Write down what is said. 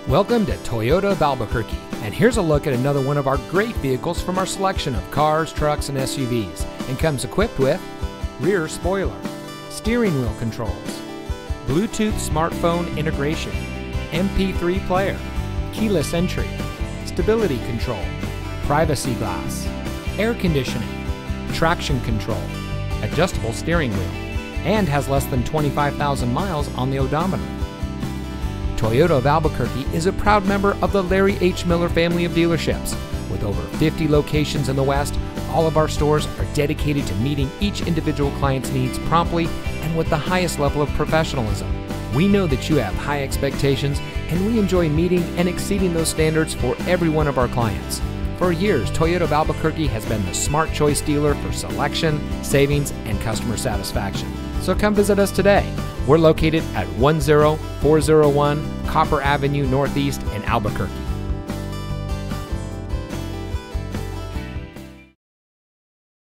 Welcome to Toyota of Albuquerque, and here's a look at another one of our great vehicles from our selection of cars, trucks, and SUVs, and comes equipped with rear spoiler, steering wheel controls, Bluetooth smartphone integration, MP3 player, keyless entry, stability control, privacy glass, air conditioning, traction control, adjustable steering wheel, and has less than 25,000 miles on the odometer. Toyota of Albuquerque is a proud member of the Larry H. Miller family of dealerships. With over 50 locations in the West, all of our stores are dedicated to meeting each individual client's needs promptly and with the highest level of professionalism. We know that you have high expectations, and we enjoy meeting and exceeding those standards for every one of our clients. For years, Toyota of Albuquerque has been the smart choice dealer for selection, savings, and customer satisfaction. So come visit us today. We're located at 10401 Copper Avenue Northeast in Albuquerque.